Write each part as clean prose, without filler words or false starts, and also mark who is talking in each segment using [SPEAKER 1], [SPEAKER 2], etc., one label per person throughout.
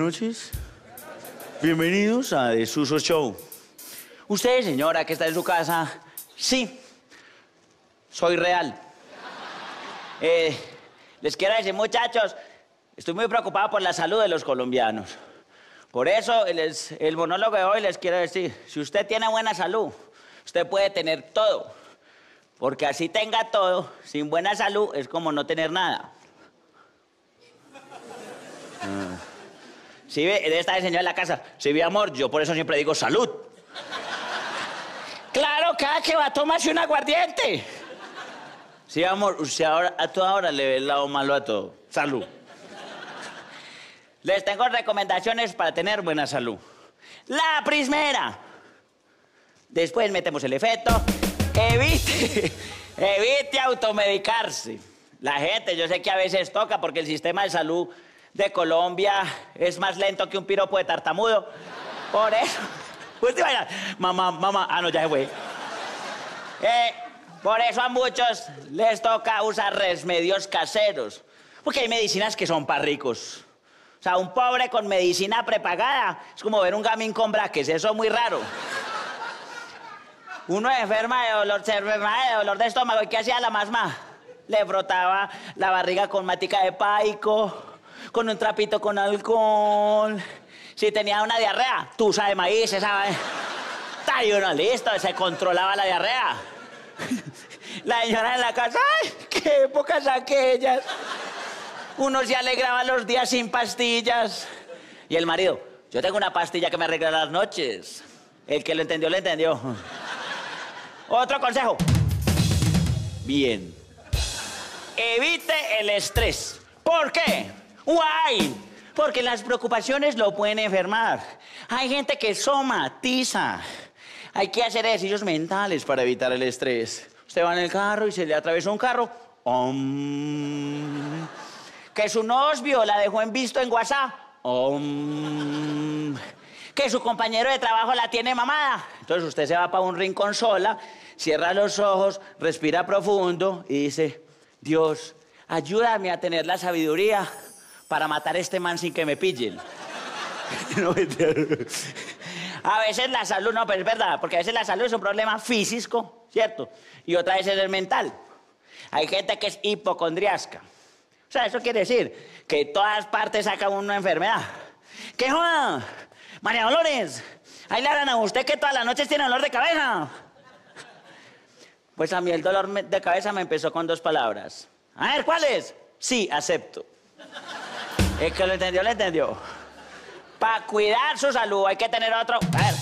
[SPEAKER 1] noches. Bienvenidos a Desuso Show. Usted, señora, que está en su casa, sí, soy real. Les quiero decir, muchachos, estoy muy preocupado por la salud de los colombianos. Por eso, el monólogo de hoy les quiero decir, si usted tiene buena salud, usted puede tener todo. Porque así tenga todo, sin buena salud, es como no tener nada. Si ve, esta señora en la casa, si ve, amor, yo por eso siempre digo salud. Claro, cada que va a tomarse un aguardiente. Sí, amor, usted ahora, a toda hora le ve el lado malo a todo. Salud. Les tengo recomendaciones para tener buena salud. La primera. Después metemos el efecto. Evite automedicarse. La gente, yo sé que a veces toca porque el sistema de salud de Colombia es más lento que un piropo de tartamudo. Por eso. Usted vaya, mamá, no, ya se fue. Por eso a muchos les toca usar remedios caseros. Porque hay medicinas que son para ricos. O sea, un pobre con medicina prepagada es como ver un gamín con braques, eso es muy raro. Uno se enferma de dolor de estómago, ¿y qué hacía la mamá? Le frotaba la barriga con matica de paico, con un trapito con alcohol. Si tenía una diarrea, tusa de maíz, esa... Y uno listo, se controlaba la diarrea. La señora en la casa, ¡ay, qué épocas aquellas! Uno se alegraba los días sin pastillas. Y el marido, yo tengo una pastilla que me arregla las noches. El que lo entendió, lo entendió. Otro consejo. Bien. Evite el estrés. ¿Por qué? Why? Porque las preocupaciones lo pueden enfermar. Hay gente que somatiza. Hay que hacer ejercicios mentales para evitar el estrés. Usted va en el carro y se le atravesó un carro. Que su novio la dejó en visto en WhatsApp. Que su compañero de trabajo la tiene mamada. Entonces usted se va para un rincón sola, cierra los ojos, respira profundo y dice, Dios, ayúdame a tener la sabiduría para matar a este man sin que me pillen. A veces la salud, no, pero es verdad, porque a veces la salud es un problema físico, ¿cierto? Y otra vez es el mental. Hay gente que es hipocondriasca. O sea, eso quiere decir que de todas partes saca una enfermedad. ¡Qué joda! María Dolores, ahí le harán a usted que todas las noches tiene dolor de cabeza. Pues a mí el dolor de cabeza me empezó con 2 palabras. A ver, ¿cuáles? Sí, acepto. El que lo entendió, lo entendió. Para cuidar su salud hay que tener otro... A ver.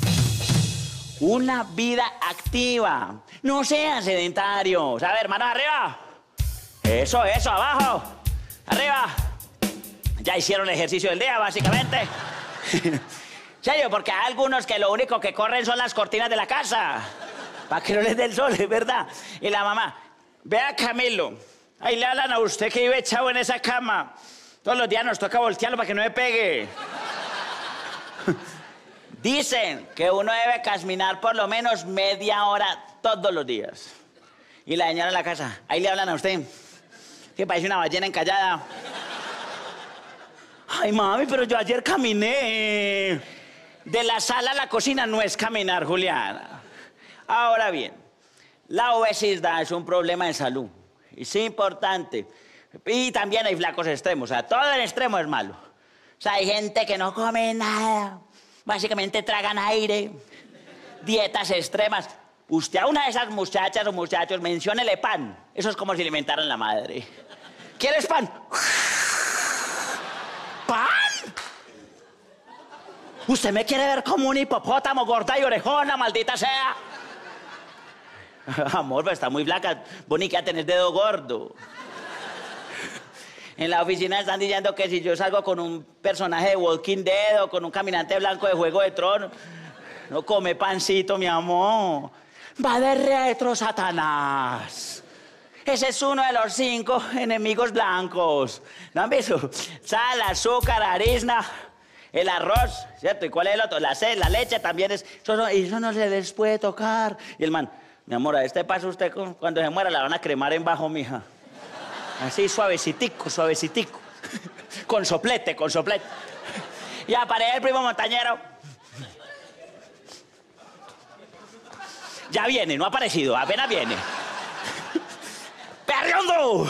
[SPEAKER 1] Una vida activa. No sean sedentarios. A ver, manos arriba. Eso, abajo. Arriba. Ya hicieron el ejercicio del día, básicamente. Serio, porque hay algunos que lo único que corren son las cortinas de la casa. Para que no les dé el sol, es verdad. Y la mamá, vea Camilo, ahí le hablan a usted que vive echado en esa cama. Todos los días nos toca voltearlo para que no me pegue. Dicen que uno debe caminar por lo menos media hora todos los días. Y la señora en la casa, ahí le hablan a usted, que parece una ballena encallada. Ay, mami, pero yo ayer caminé. De la sala a la cocina no es caminar, Juliana. Ahora bien, la obesidad es un problema de salud. Es importante. Y también hay flacos extremos. O sea, todo el extremo es malo. O sea, hay gente que no come nada. Básicamente tragan aire. Dietas extremas. Usted a una de esas muchachas o muchachos, menciónele pan. Eso es como si alimentaran la madre. ¿Quieres pan? ¿Pan? ¿Usted me quiere ver como un hipopótamo, gorda y orejona, maldita sea? Amor, pero está muy flaca. Vos ni que a tener dedo gordo. En la oficina están diciendo que si yo salgo con un personaje de Walking Dead o con un caminante blanco de Juego de Tronos, no come pancito, mi amor. Va de retro, Satanás. Ese es uno de los 5 enemigos blancos. ¿No han visto? Sal, azúcar, harina, el arroz, ¿cierto? ¿Y cuál es el otro? La leche también es... Eso no se les puede tocar. Y el man, mi amor, a este paso usted cuando se muera la van a cremar en bajo, mija. Así suavecitico, suavecitico. Con soplete, con soplete. Y aparece el primo montañero. Ya viene, no ha aparecido, apenas viene. ¡Perriondo!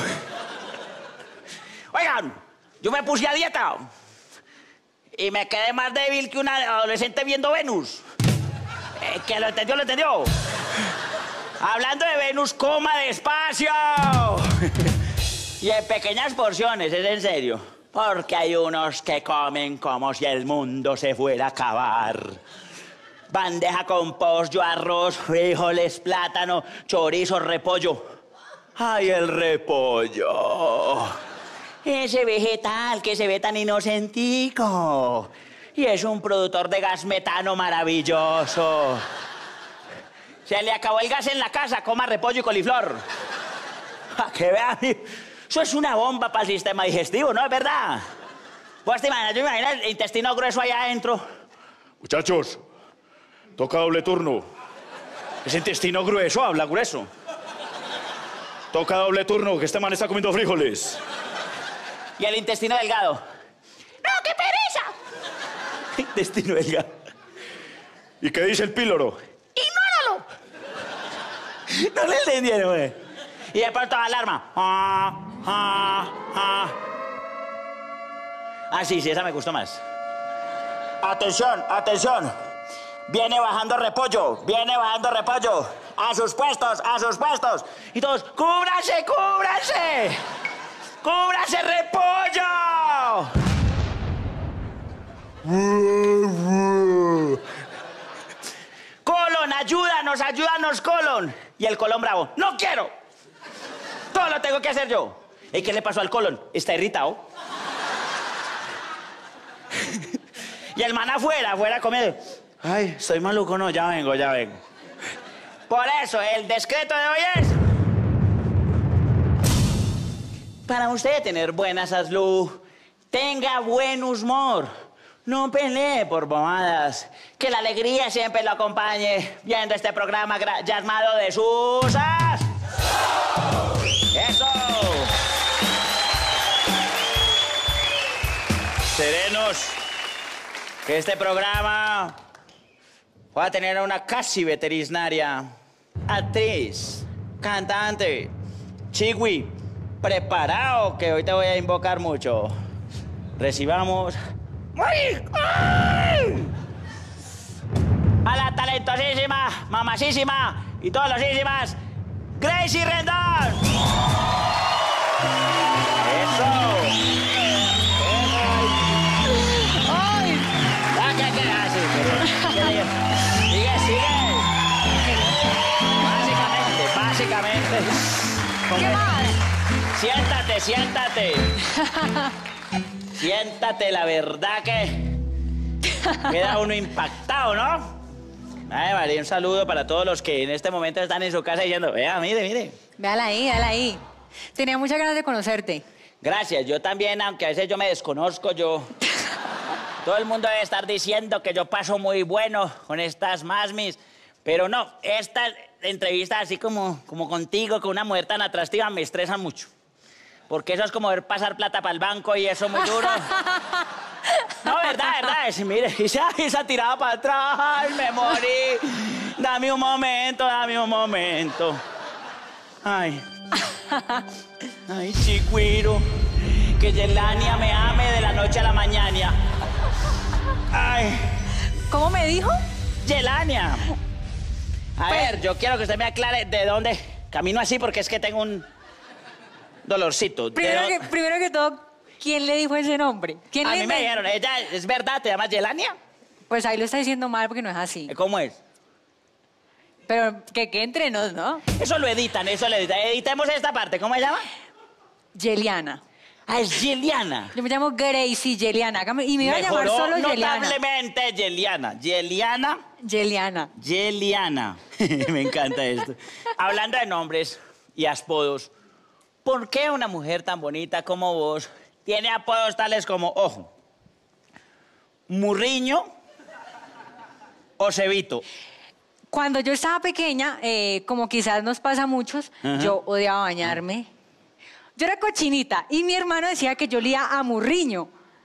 [SPEAKER 1] Oigan, yo me puse a dieta y me quedé más débil que una adolescente viendo Venus. Que lo entendió, lo entendió. Hablando de Venus, coma despacio. Y en pequeñas porciones, es en serio. Porque hay unos que comen como si el mundo se fuera a acabar. Bandeja con pollo, arroz, frijoles, plátano, chorizo, repollo. ¡Ay, el repollo! Ese vegetal que se ve tan inocentico. Y es un productor de gas metano maravilloso. Se le acabó el gas en la casa, coma repollo y coliflor. Que vean, eso es una bomba para el sistema digestivo, ¿no es verdad? Vos te imaginas, yo me imagino el intestino grueso allá adentro.
[SPEAKER 2] Muchachos, toca doble turno.
[SPEAKER 1] Ese intestino grueso habla grueso.
[SPEAKER 2] Toca doble turno, que este man está comiendo frijoles.
[SPEAKER 1] Y el intestino delgado. ¡No, qué pereza! Intestino delgado.
[SPEAKER 2] ¿Y qué dice el píloro?
[SPEAKER 1] ¡Ignóralo! No le entendieron, güey. Y de pronto alarma. Ah, sí, esa me gustó más. Atención, atención. Viene bajando repollo, viene bajando repollo. A sus puestos, a sus puestos. Y todos, ¡cúbranse, cúbranse! ¡Cúbranse, repollo! Colon, ayúdanos, ayúdanos, colon. Y el colon bravo, ¡no quiero! Todo lo tengo que hacer yo. ¿Y qué le pasó al colon? Está irritado. Y el man afuera comiendo. Ay, estoy maluco, no, ya vengo, ya vengo. Por eso, el decreto de hoy es... Para usted tener buena salud, tenga buen humor. No pelee por bobadas. Que la alegría siempre lo acompañe viendo este programa llamado de Susas. ¡Eso! Serenos, que este programa va a tener una casi veterinaria, actriz, cantante, Chiwi, preparado, que hoy te voy a invocar mucho. Recibamos... ¡Ay! ¡Ay! A la talentosísima, mamacísima y todos losísimas, Gracie Rendón. ¡Eso! ¡Ay! ¿Qué haces? Sigue. Básicamente.
[SPEAKER 3] ¿Qué más?
[SPEAKER 1] Siéntate. Siéntate, la verdad que queda uno impactado, ¿no? Ay, María, un saludo para todos los que en este momento están en su casa diciendo, vea, mire.
[SPEAKER 3] Véala ahí. Tenía muchas ganas de conocerte.
[SPEAKER 1] Gracias, yo también, aunque a veces yo me desconozco, todo el mundo debe estar diciendo que yo paso muy bueno con estas masmis, pero no, esta entrevista así como contigo, con una mujer tan atractiva, me estresa mucho. Porque eso es como ver pasar plata para el banco y eso muy duro. No, verdad. Mire, esa tirada para atrás, ay, me morí. Dame un momento. Ay, chiquiro, que Yelania me ame de la noche a la mañana. Ay.
[SPEAKER 3] ¿Cómo me dijo?
[SPEAKER 1] Yelania. A ver, yo quiero que usted me aclare de dónde camino así porque es que tengo un dolorcito.
[SPEAKER 3] Primero que todo, ¿quién le dijo ese nombre? ¿Quién
[SPEAKER 1] a
[SPEAKER 3] le
[SPEAKER 1] mí me dijeron, ella, ¿es verdad? ¿Te llamas Yelania?
[SPEAKER 3] Pues ahí lo está diciendo mal porque no es así.
[SPEAKER 1] ¿Cómo es?
[SPEAKER 3] Pero que entre nos, ¿no?
[SPEAKER 1] Eso lo editan. Editemos esta parte. ¿Cómo se llama?
[SPEAKER 3] Yeliana.
[SPEAKER 1] Ah, es Yeliana.
[SPEAKER 3] Yo me llamo Gracie Yeliana. Y me iba a llamar solo Yeliana.
[SPEAKER 1] Notablemente Yeliana. Yeliana. Me encanta esto. Hablando de nombres y apodos, ¿por qué una mujer tan bonita como vos tiene apodos tales como, ojo, Murriño o Cebito?
[SPEAKER 3] Cuando yo estaba pequeña, como quizás nos pasa a muchos, yo odiaba bañarme. Yo era cochinita y mi hermano decía que yo olía a murriño.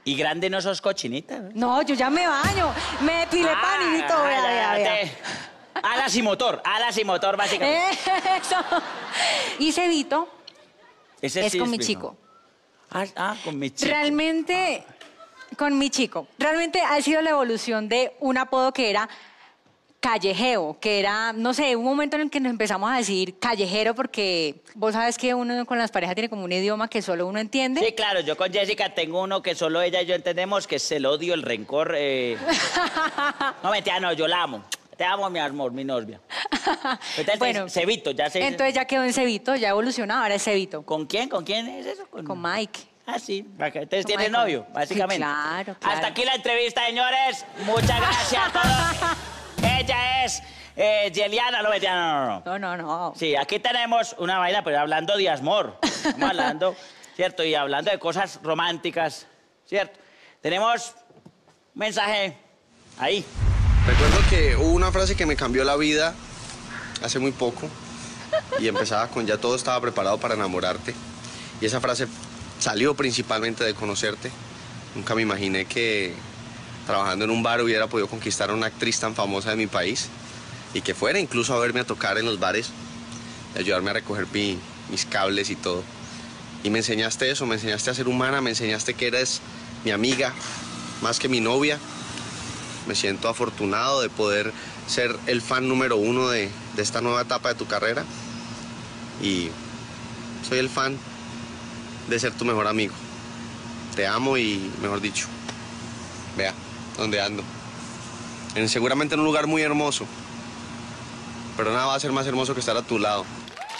[SPEAKER 1] Y grande no sos cochinita, ¿no?
[SPEAKER 3] No, yo ya me baño. Me depilé panito, vea.
[SPEAKER 1] Alas y motor, básicamente.
[SPEAKER 3] Eso. Y Cebito
[SPEAKER 1] Ese
[SPEAKER 3] es
[SPEAKER 1] sí
[SPEAKER 3] con mi
[SPEAKER 1] primo.
[SPEAKER 3] chico.
[SPEAKER 1] Con mi chico.
[SPEAKER 3] Realmente, con mi chico. Realmente ha sido la evolución de un apodo que era callejeo, que era, no sé, un momento en el que nos empezamos a decir callejero porque vos sabes que uno con las parejas tiene como un idioma que solo uno entiende.
[SPEAKER 1] Sí, claro, yo con Jessica tengo uno que solo ella y yo entendemos, que es el odio, el rencor. No, mentira, no, yo la amo. Te amo, mi amor, mi novia. Entonces,
[SPEAKER 3] Bueno,
[SPEAKER 1] Cebito, ya sé.
[SPEAKER 3] Entonces ya quedó en Cebito, ya evolucionó, ahora es Cebito.
[SPEAKER 1] ¿Con quién? ¿Con quién es eso?
[SPEAKER 3] Con Mike.
[SPEAKER 1] Ah, sí. Entonces
[SPEAKER 3] Con
[SPEAKER 1] tiene
[SPEAKER 3] Michael.
[SPEAKER 1] novio, básicamente.
[SPEAKER 3] Sí, claro.
[SPEAKER 1] Hasta aquí la entrevista, señores. Muchas gracias a todos. Ella es Yeliana, no, mentira, no.
[SPEAKER 3] No.
[SPEAKER 1] Sí, aquí tenemos una vaina, pero hablando de amor. Estamos hablando, ¿cierto? Y hablando de cosas románticas, ¿cierto? Tenemos un mensaje ahí.
[SPEAKER 4] Recuerdo que hubo una frase que me cambió la vida hace muy poco y empezaba con ya todo estaba preparado para enamorarte. Y esa frase salió principalmente de conocerte. Nunca me imaginé que trabajando en un bar hubiera podido conquistar a una actriz tan famosa de mi país y que fuera incluso a verme a tocar en los bares y ayudarme a recoger mis cables y todo. Y me enseñaste eso, me enseñaste a ser humana, me enseñaste que eres mi amiga, más que mi novia. Me siento afortunado de poder ser el fan número 1 de esta nueva etapa de tu carrera. Y soy el fan de ser tu mejor amigo. Te amo y, mejor dicho, vea dónde ando. Seguramente en un lugar muy hermoso. Pero nada va a ser más hermoso que estar a tu lado.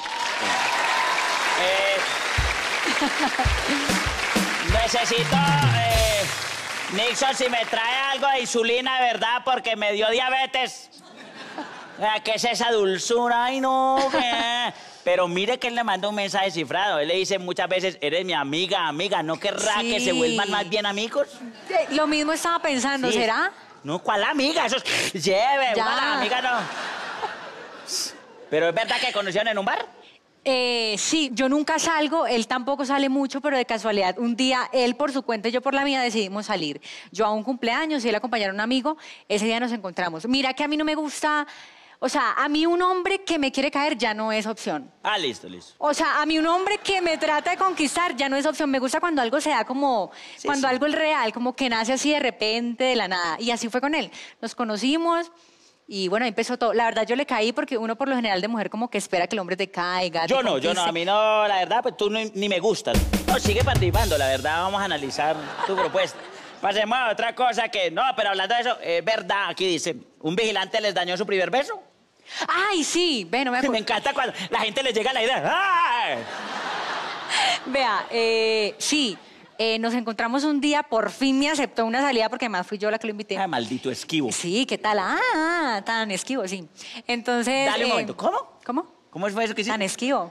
[SPEAKER 1] Necesito, Nixon, si me trae algo de insulina, de verdad, porque me dio diabetes. ¿Qué es esa dulzura? Ay, no, ¿qué? Pero mire que él le manda un mensaje cifrado. Él le dice muchas veces, eres mi amiga, ¿no querrá que se vuelvan más bien amigos?
[SPEAKER 3] Lo mismo estaba pensando,
[SPEAKER 1] Sí.
[SPEAKER 3] ¿será?
[SPEAKER 1] No, ¿cuál amiga? Eso es... Lleve,
[SPEAKER 3] Ya.
[SPEAKER 1] una amiga no. Pero es verdad que conocieron en un bar.
[SPEAKER 3] Sí, yo nunca salgo, él tampoco sale mucho, pero de casualidad, un día él por su cuenta y yo por la mía decidimos salir. Yo a un cumpleaños y él acompañaron a un amigo, ese día nos encontramos. Mira que a mí no me gusta, o sea, a mí un hombre que me quiere caer ya no es opción.
[SPEAKER 1] Ah, listo.
[SPEAKER 3] O sea, a mí un hombre que me trata de conquistar ya no es opción. Me gusta cuando algo se da como, cuando algo es real, como que nace así de repente, de la nada. Y así fue con él. Nos conocimos. Y bueno, ahí empezó todo. La verdad, yo le caí porque uno por lo general de mujer como que espera que el hombre te caiga.
[SPEAKER 1] Yo no, a mí no, la verdad, pues tú ni me gustas. No, sigue participando, la verdad, vamos a analizar tu propuesta. Pasemos a otra cosa que, no, pero hablando de eso, es verdad, aquí dice, un vigilante les dañó su primer beso.
[SPEAKER 3] Ay, sí, ve, no me
[SPEAKER 1] Me
[SPEAKER 3] acuerdo.
[SPEAKER 1] encanta cuando la gente les llega la idea. ¡Ay!
[SPEAKER 3] Vea, sí, nos encontramos un día, por fin me aceptó una salida porque además fui yo la que lo invité.
[SPEAKER 1] Ay, maldito esquivo.
[SPEAKER 3] Sí, ¿qué tal? Ah, tan esquivo, sí. Entonces...
[SPEAKER 1] Dale un momento, ¿cómo?
[SPEAKER 3] ¿Cómo?
[SPEAKER 1] ¿Cómo fue eso que hiciste?
[SPEAKER 3] Tan esquivo.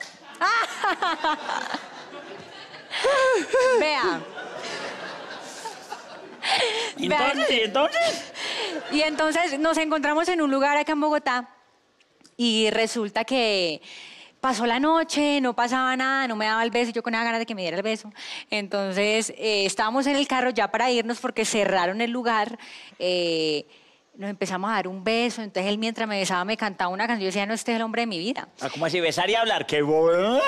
[SPEAKER 3] Vea.
[SPEAKER 1] Entonces.
[SPEAKER 3] Y entonces nos encontramos en un lugar acá en Bogotá y resulta que pasó la noche, no pasaba nada, no me daba el beso, yo con nada ganas de que me diera el beso. Entonces estábamos en el carro ya para irnos porque cerraron el lugar. Nos empezamos a dar un beso, entonces él mientras me besaba me cantaba una canción, yo decía, no, este es el hombre de mi vida.
[SPEAKER 1] Ah, ¿cómo así besar y hablar? ¡Qué bueno!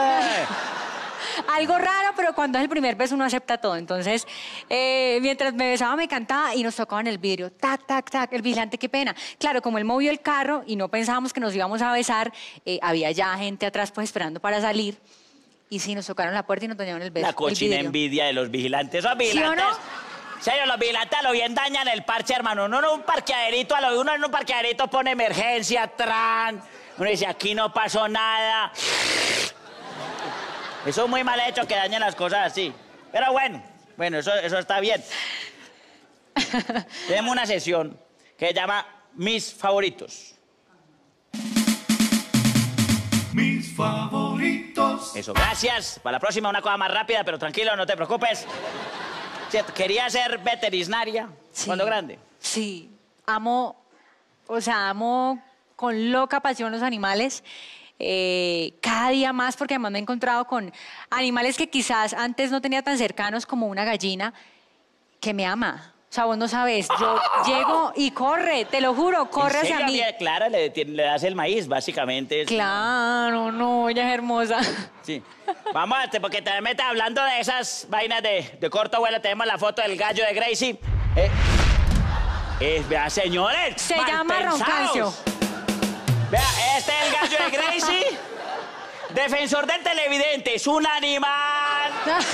[SPEAKER 3] Algo raro, pero cuando es el primer beso uno acepta todo. Entonces, mientras me besaba me cantaba y nos tocaba en el vidrio. Tac, tac, tac. El vigilante, qué pena. Claro, como él movió el carro y no pensábamos que nos íbamos a besar, había ya gente atrás pues esperando para salir. Y sí, nos tocaron la puerta y nos dañaron el beso.
[SPEAKER 1] La
[SPEAKER 3] el
[SPEAKER 1] cochina
[SPEAKER 3] vidrio.
[SPEAKER 1] envidia de los vigilantes. Esos vigilantes.
[SPEAKER 3] ¿Sí o no?
[SPEAKER 1] Serio, los vigilantes a lo bien dañan el parche, hermano. Uno en un parqueaderito, uno en un parqueaderito pone emergencia, tran. Uno dice, aquí no pasó nada. Eso es muy mal hecho que dañen las cosas así. Pero bueno, eso está bien. Tenemos una sesión que se llama Mis Favoritos.
[SPEAKER 5] Mis favoritos.
[SPEAKER 1] Eso, gracias. Para la próxima una cosa más rápida, pero tranquilo, no te preocupes. Cierto, quería ser veterinaria
[SPEAKER 3] Sí.
[SPEAKER 1] cuando grande.
[SPEAKER 3] Sí, amo con loca pasión los animales. Cada día más, porque además me he encontrado con animales que quizás antes no tenía tan cercanos como una gallina. Que me ama. O sea, vos no sabes, yo llego y corre, te lo juro, corre
[SPEAKER 1] ¿En serio,
[SPEAKER 3] hacia mí.
[SPEAKER 1] amiga? Claro, le das el maíz, básicamente.
[SPEAKER 3] Claro, no, ella es hermosa.
[SPEAKER 1] Sí. Vamos, porque también me está hablando de esas vainas de corto vuelo. Tenemos la foto del gallo de Gracie. Vea, señores.
[SPEAKER 3] Se
[SPEAKER 1] mal
[SPEAKER 3] llama
[SPEAKER 1] pensados.
[SPEAKER 3] Roncancio.
[SPEAKER 1] Vea, este es el gallo de Gracie. Defensor del televidente, es un animal.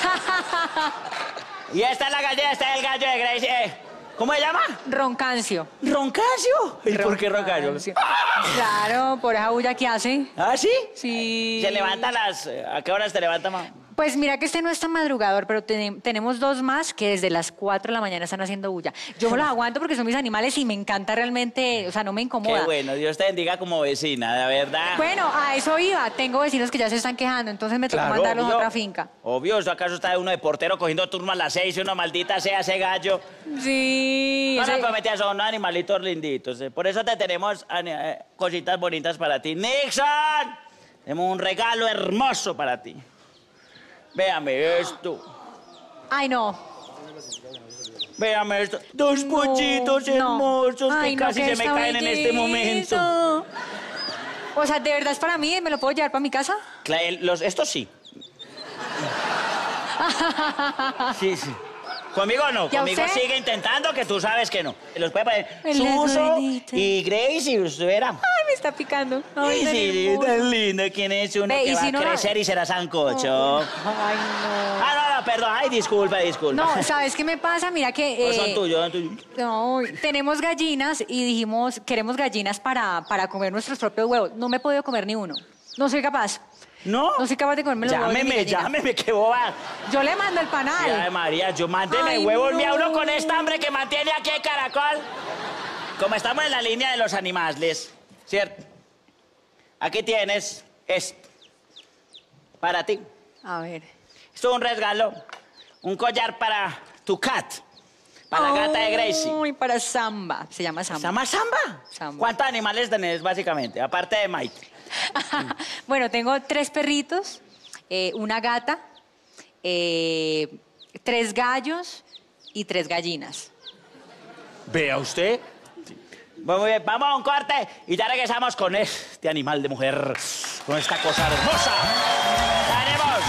[SPEAKER 1] Y esta es la gallina, este es el gallo de Gracie. ¿Cómo se llama?
[SPEAKER 3] Roncancio.
[SPEAKER 1] ¿Roncancio? ¿Y por qué Roncancio?
[SPEAKER 3] Claro, por esa bulla que hace.
[SPEAKER 1] ¿Ah, sí?
[SPEAKER 3] Sí.
[SPEAKER 1] ¿Se levanta ¿a qué horas te levanta, mamá?
[SPEAKER 3] Pues mira que este no es tan madrugador, pero tenemos dos más que desde las 4 de la mañana están haciendo bulla. Yo me los aguanto porque son mis animales y me encanta realmente, o sea, no me incomoda.
[SPEAKER 1] Qué bueno, Dios te bendiga como vecina, de verdad.
[SPEAKER 3] Bueno, a eso iba. Tengo vecinos que ya se están quejando, entonces me tocó mandarlos a otra finca.
[SPEAKER 1] Obvio, ¿eso acaso está uno de portero cogiendo turno a las 6 y una maldita sea ese gallo?
[SPEAKER 3] Sí.
[SPEAKER 1] No,
[SPEAKER 3] ese-
[SPEAKER 1] no, prometía, son animalitos linditos. Por eso te tenemos cositas bonitas para ti. ¡Nixon! Tenemos un regalo hermoso para ti. Véame esto.
[SPEAKER 3] Ay, no.
[SPEAKER 1] Véame esto. Dos pollitos hermosos
[SPEAKER 3] Ay,
[SPEAKER 1] que
[SPEAKER 3] no,
[SPEAKER 1] casi
[SPEAKER 3] qué
[SPEAKER 1] se me caen en este momento.
[SPEAKER 3] belleza. O sea, ¿de verdad es para mí? ¿Me lo puedo llevar para mi casa?
[SPEAKER 1] Estos sí. Sí, sí. Conmigo no,
[SPEAKER 3] ¿Y a
[SPEAKER 1] conmigo
[SPEAKER 3] usted?
[SPEAKER 1] sigue intentando que tú sabes que no. Los puede poner
[SPEAKER 3] El
[SPEAKER 1] Suso
[SPEAKER 3] gordito.
[SPEAKER 1] y Grace y usted verá.
[SPEAKER 3] Ay, me está picando. Ay,
[SPEAKER 1] Sí,
[SPEAKER 3] tan
[SPEAKER 1] sí,
[SPEAKER 3] hermoso.
[SPEAKER 1] tan lindo. ¿Quién es uno
[SPEAKER 3] Ve,
[SPEAKER 1] que
[SPEAKER 3] y
[SPEAKER 1] va
[SPEAKER 3] si
[SPEAKER 1] a
[SPEAKER 3] no-
[SPEAKER 1] crecer y será sancocho?
[SPEAKER 3] Ay, no.
[SPEAKER 1] No, perdón. Ay, disculpa.
[SPEAKER 3] No, ¿sabes qué me pasa? Mira que...
[SPEAKER 1] No, son tuyos.
[SPEAKER 3] No, tenemos gallinas y dijimos, queremos gallinas para comer nuestros propios huevos. No me he podido comer ni uno. No soy capaz.
[SPEAKER 1] ¿No?
[SPEAKER 3] No soy capaz de comerme los huevos de mi gallina.
[SPEAKER 1] Llámeme, qué boba.
[SPEAKER 3] Yo le mando el panal.
[SPEAKER 1] Ay, María, yo mándeme
[SPEAKER 3] Ay,
[SPEAKER 1] huevos,
[SPEAKER 3] no.
[SPEAKER 1] mi uno con esta hambre que mantiene aquí el caracol. Como estamos en la línea de los animales, ¿cierto? Aquí tienes esto. Para ti.
[SPEAKER 3] A ver.
[SPEAKER 1] Esto es un regalo. Un collar para tu cat. Para la gata de Gracie.
[SPEAKER 3] Uy, para Samba. Se llama Samba.
[SPEAKER 1] ¿Se llama Samba?
[SPEAKER 3] Samba.
[SPEAKER 1] ¿Cuántos animales tenés, básicamente? Aparte de Mike.
[SPEAKER 3] Bueno, tengo 3 perritos, una gata, 3 gallos y 3 gallinas.
[SPEAKER 1] Vea usted. Muy bien, vamos a un corte y ya regresamos con este animal de mujer, con esta cosa hermosa. ¡Tenemos!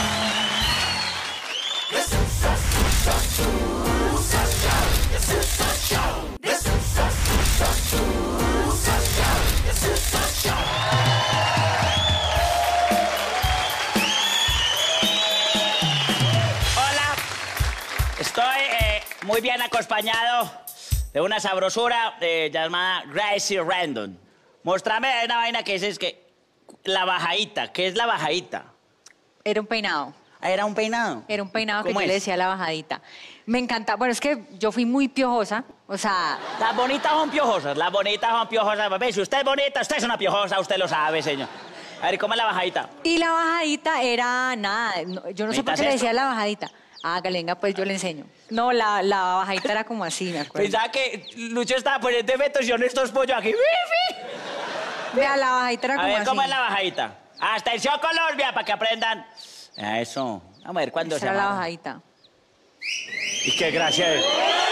[SPEAKER 1] Hola, estoy muy bien acompañado de una sabrosura llamada Gracie Random. Mostrame una vaina que es que la bajadita. ¿Qué es la bajadita?
[SPEAKER 3] Era un peinado.
[SPEAKER 1] Ah, era un peinado.
[SPEAKER 3] Era un peinado que yo
[SPEAKER 1] ¿Cómo es?
[SPEAKER 3] le decía la bajadita. Me encanta. Bueno, es que yo fui muy piojosa. O sea,
[SPEAKER 1] Las bonitas son piojosas, las bonitas son piojosas. Papi, si usted es bonita, usted es una piojosa, usted lo sabe, señor. A ver, ¿cómo es la bajadita?
[SPEAKER 3] y la bajadita era nada. Yo no sé por
[SPEAKER 1] ¿Necesitas
[SPEAKER 3] qué le
[SPEAKER 1] esto?
[SPEAKER 3] decía la bajadita. Ah, venga, pues yo le enseño. No, la bajadita era como así, me acuerdo.
[SPEAKER 1] Pensaba que Lucho estaba poniendo efectos y son estos pollos aquí.
[SPEAKER 3] Vea, la bajadita era
[SPEAKER 1] A
[SPEAKER 3] como
[SPEAKER 1] ver,
[SPEAKER 3] así.
[SPEAKER 1] ¿cómo es la bajadita? Hasta el color, vea, para que aprendan. Eso. Vamos a ver cuándo
[SPEAKER 3] Esa
[SPEAKER 1] se
[SPEAKER 3] era la
[SPEAKER 1] llama.
[SPEAKER 3] bajadita.
[SPEAKER 1] Y qué gracia es.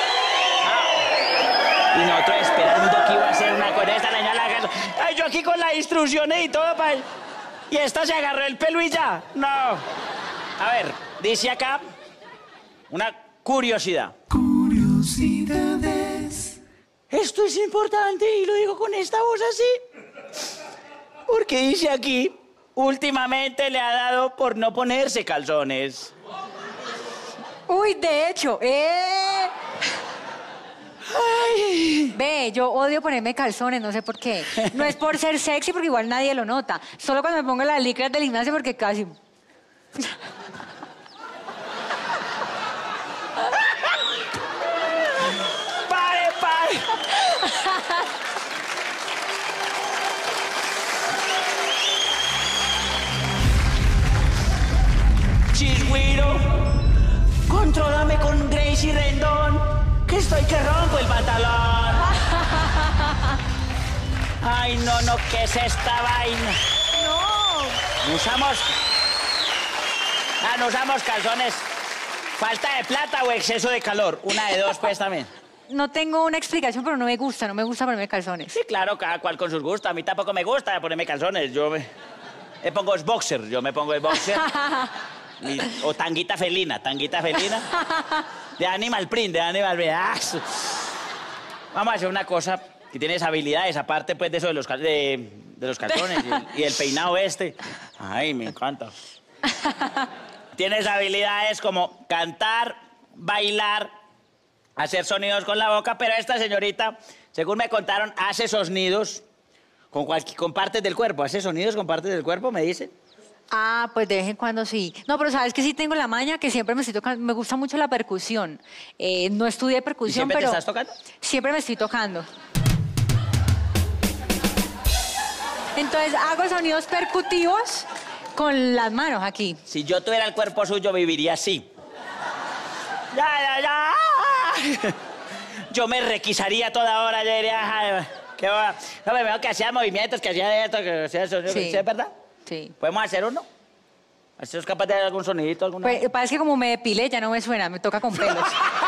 [SPEAKER 1] Y nosotros esperando que iba a hacer una con esta leña la casa. Ay, yo aquí con las instrucciones y todo para... Y esta se agarró el pelo y ya. No. A ver, dice acá una curiosidad.
[SPEAKER 5] Curiosidades.
[SPEAKER 1] Esto es importante y lo digo con esta voz así. Porque dice aquí, últimamente le ha dado por no ponerse calzones.
[SPEAKER 3] Uy, de hecho, Ve, yo odio ponerme calzones, no sé por qué. No es por ser sexy, porque igual nadie lo nota. Solo cuando me pongo las licras del gimnasio, porque casi...
[SPEAKER 1] ¡Pare! Chigüiro, contrólame con Gracie Rendón, que estoy que rompo el pantalón. Ay, no, ¿qué es esta vaina?
[SPEAKER 3] No.
[SPEAKER 1] No usamos calzones ¿Falta de plata o exceso de calor? Una de dos, pues, también.
[SPEAKER 3] No tengo una explicación, pero no me gusta ponerme calzones.
[SPEAKER 1] Sí, claro, cada cual con sus gustos. A mí tampoco me gusta ponerme calzones. Yo me pongo es boxer. Yo me pongo el boxer. O tanguita felina. De Animal Print. Ah, vamos a hacer una cosa que tienes habilidades, aparte pues de eso de los calzones y el peinado este. Ay, me encanta. Tienes habilidades como cantar, bailar, hacer sonidos con la boca, pero esta señorita, según me contaron, hace sonidos con partes del cuerpo. ¿Hace sonidos con partes del cuerpo, me dicen?
[SPEAKER 3] Ah, pues de vez en cuando sí. No, pero sabes que sí tengo la maña que siempre me estoy tocando. Me gusta mucho la percusión. No estudié percusión,
[SPEAKER 1] ¿Y siempre
[SPEAKER 3] pero...
[SPEAKER 1] te estás tocando?
[SPEAKER 3] Siempre me estoy tocando. Entonces hago sonidos percutivos con las manos aquí.
[SPEAKER 1] Si yo tuviera el cuerpo suyo, viviría así. Ya. Yo me requisaría toda hora. Yo diría, ay, qué va. No, me veo que hacía movimientos, que hacía esto, que hacía eso.
[SPEAKER 3] Sí.
[SPEAKER 1] ¿Sí es verdad?
[SPEAKER 3] Sí.
[SPEAKER 1] ¿Podemos hacer uno? ¿Estás capaz de hacer algún sonidito? Alguna?
[SPEAKER 3] Pues, parece que como me depilé ya no me suena, me toca con pelos.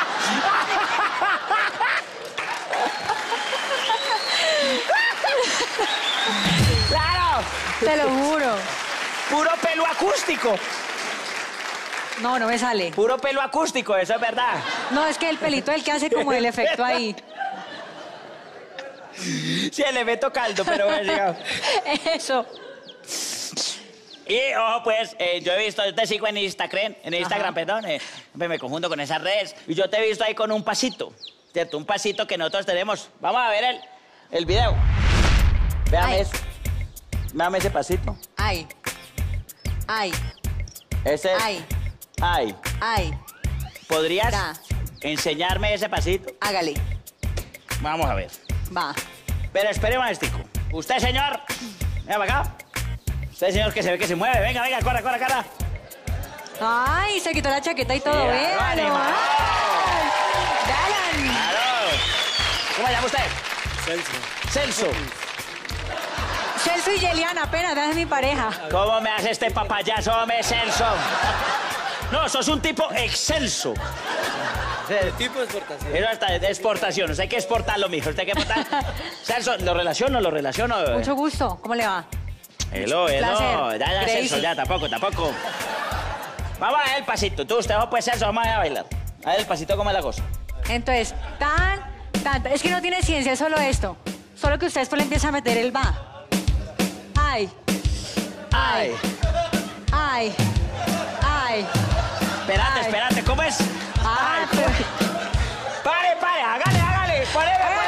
[SPEAKER 1] ¡Claro!
[SPEAKER 3] Te lo juro.
[SPEAKER 1] Puro pelo acústico.
[SPEAKER 3] No, no me sale.
[SPEAKER 1] Puro pelo acústico, eso es verdad.
[SPEAKER 3] No, es que el pelito es el que hace como el efecto ahí.
[SPEAKER 1] Sí, el efecto caldo, pero bueno, digamos.
[SPEAKER 3] Eso.
[SPEAKER 1] Y, ojo, pues, yo he visto, yo te sigo en Instagram, perdón, me confundo con esas redes, y yo te he visto ahí con un pasito, ¿cierto? Un pasito que nosotros tenemos. Vamos a ver el video. Véame
[SPEAKER 3] Ay.
[SPEAKER 1] eso. Véame ese pasito.
[SPEAKER 3] Ay. Ay.
[SPEAKER 1] Ese.
[SPEAKER 3] Ay.
[SPEAKER 1] Ay.
[SPEAKER 3] Ay.
[SPEAKER 1] ¿Podrías
[SPEAKER 3] Da.
[SPEAKER 1] enseñarme ese pasito?
[SPEAKER 3] Hágale.
[SPEAKER 1] Vamos a ver.
[SPEAKER 3] Va.
[SPEAKER 1] Pero espere un momentico. Usted, señor, venga para acá. Usted, señor, que se ve que se mueve. Venga, corra.
[SPEAKER 3] Ay, se quitó la chaqueta y todo.
[SPEAKER 1] Sí,
[SPEAKER 3] Véalo.
[SPEAKER 1] animado.
[SPEAKER 3] Ay. Dalan.
[SPEAKER 1] Claro. ¿Cómo se llama usted? Celso.
[SPEAKER 3] Celso y Yeliana, apenas, es mi pareja.
[SPEAKER 1] ¿Cómo me hace este papayazo, hombre, Celso? No, sos un tipo excelso.
[SPEAKER 6] Tipo de exportación.
[SPEAKER 1] Eso está de exportación. Usted hay que exportarlo, mijo. Usted hay que exportar. Celso, ¿lo relaciono?
[SPEAKER 3] Mucho gusto. ¿Cómo le va?
[SPEAKER 1] Hello.
[SPEAKER 3] placer.
[SPEAKER 1] Ya,
[SPEAKER 3] Gracie.
[SPEAKER 1] Celso, ya, tampoco. Vamos a ver el pasito. Tú, usted, pues, Celso, vamos a bailar. A ver el pasito, ¿cómo es la cosa?
[SPEAKER 3] Entonces, tan. Es que no tiene ciencia, es solo esto. Solo que usted después le empieza a meter el va. Ay.
[SPEAKER 1] Ay.
[SPEAKER 3] Ay. Ay.
[SPEAKER 1] Espérate, ¿cómo es?
[SPEAKER 3] Ay, pero...
[SPEAKER 1] Pare, hágale. Pare.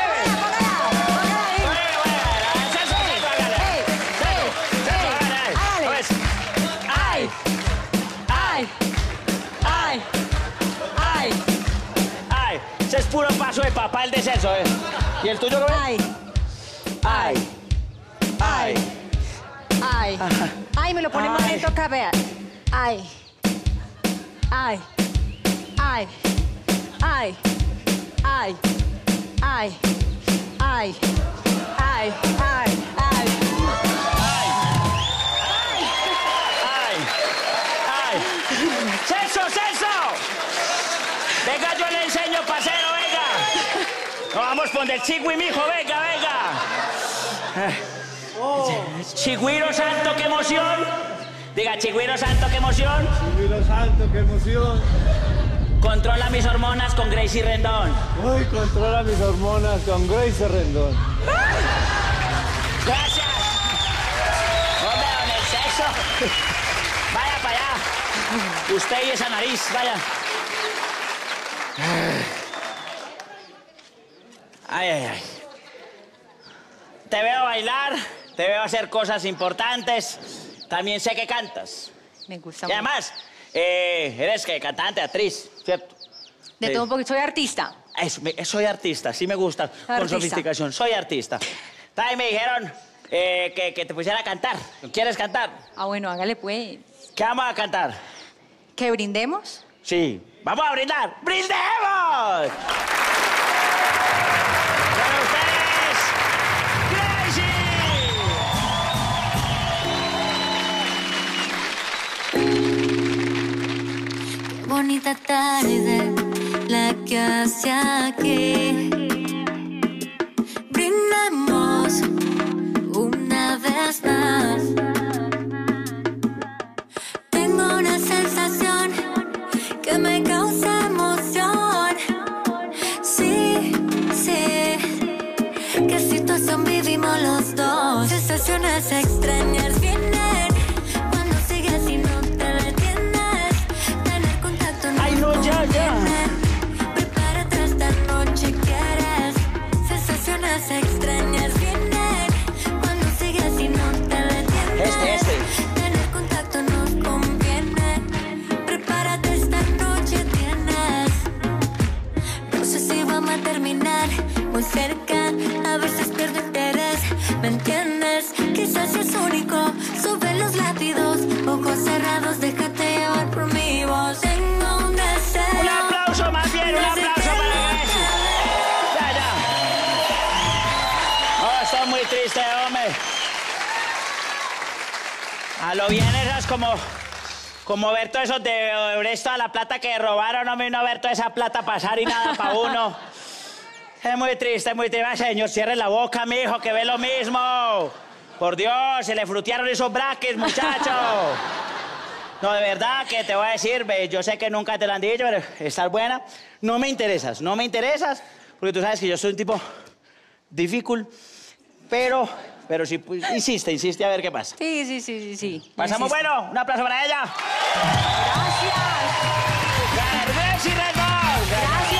[SPEAKER 1] Ese es puro paso de papá, el de Celso, ¿eh? ¿Y el tuyo, cómo es?
[SPEAKER 3] Ay. Ay, me lo pone más lento acá, vea. Ay.
[SPEAKER 1] ¡Celso! Venga, yo le enseño, parcero, venga. Nos vamos por el chigüi, mijo, venga. Chigüiro santo, qué emoción. Diga, chigüiro santo, qué emoción.
[SPEAKER 6] Chigüiro santo, qué emoción.
[SPEAKER 1] Controla mis hormonas con Gracie Rendón.
[SPEAKER 6] Uy, controla mis hormonas con Gracie Rendón.
[SPEAKER 1] Gracias. Hombre, don el sexo. Vaya para allá. Usted y esa nariz, vaya. Ay. Te veo bailar, te veo hacer cosas importantes. También sé que cantas.
[SPEAKER 3] Me gusta
[SPEAKER 1] Y
[SPEAKER 3] mucho.
[SPEAKER 1] además, eres cantante, actriz, ¿cierto?
[SPEAKER 3] De todo un poquito, soy artista.
[SPEAKER 1] Eso, soy artista, sí me gusta. Con
[SPEAKER 3] Artista.
[SPEAKER 1] sofisticación, soy artista. También me dijeron que te pusiera a cantar. ¿Quieres cantar?
[SPEAKER 3] Ah, bueno, hágale pues.
[SPEAKER 1] ¿Qué vamos a cantar?
[SPEAKER 3] ¿Que brindemos?
[SPEAKER 1] Sí. ¡Vamos a brindar! ¡Brindemos! ¡Con ustedes, Gracie!
[SPEAKER 7] bonita tarde la que hace aquí. Brindemos una vez más. Tengo una sensación que me causa emoción. Sí, sí. ¿Qué situación vivimos los dos? Sensaciones extrañas vienen cuando sigues y no te detienes. Tener contacto no conviene. Prepárate esta noche, ¿quieres? Sensaciones extrañas vienen cuando sigues y no te detienes. Tener contacto nos conviene. Prepárate esta noche, tienes. No sé si vamos a terminar muy cerca, a veces pierdo interés, ¿me entiendes? Quizás es único, sube los latidos, ojos cerrados, déjate llevar por mi voz. Tengo un deseo.
[SPEAKER 1] Un aplauso, más bien, un aplauso para Grecia. Ya. Oh, estoy muy triste, hombre. A lo bien esas como ver todo eso de toda la plata que robaron, hombre, y no ver toda esa plata pasar y nada para uno. Es muy triste, muy triste. Ay, señor, cierre la boca, mijo, que ve lo mismo. Por Dios, se le frutearon esos braques, muchacho. No, de verdad que te voy a decir, yo sé que nunca te lo han dicho, pero estás buena. No me interesas, porque tú sabes que yo soy un tipo difícil, pero sí, pues, insiste a ver qué pasa.
[SPEAKER 3] Sí.
[SPEAKER 1] Pasamos bueno, un aplauso para ella.
[SPEAKER 3] Gracias. Gracias.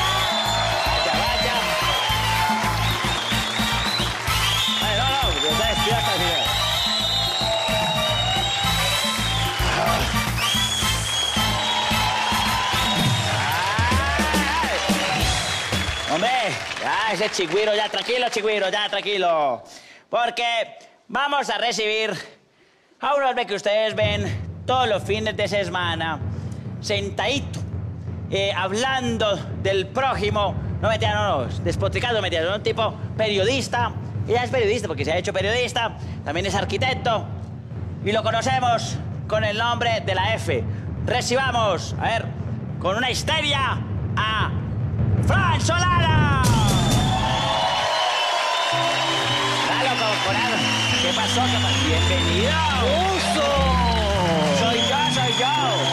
[SPEAKER 1] Hombre, ya ese chigüiro, ya tranquilo. Porque vamos a recibir a un hombre que ustedes ven todos los fines de semana, sentadito, hablando del prójimo. No, despotricando, un tipo periodista. Ella es periodista porque se ha hecho periodista, también es arquitecto y lo conocemos con el nombre de la F. Recibamos, a ver, con una histeria a Fran Solana. ¿Qué pasó? Bienvenido. ¡Uso! Soy yo.